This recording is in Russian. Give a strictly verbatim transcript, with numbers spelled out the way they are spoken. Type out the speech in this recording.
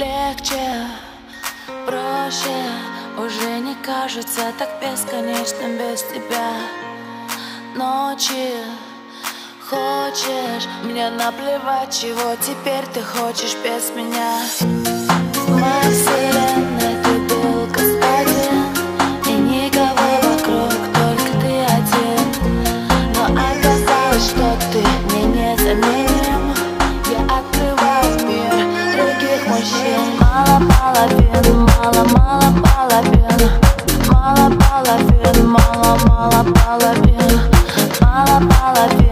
Легче, проще, уже не кажется так бесконечным без тебя. Ночи, хочешь, мне наплевать, чего теперь ты хочешь без меня. В моей вселенной ты был господин, и никого вокруг, только ты один. Но оказалось, что ты мне незаменим. Я открываю мир других мужчин. Мало половин, мало-мало половин, мало половин, мало-мало половин, мало половин.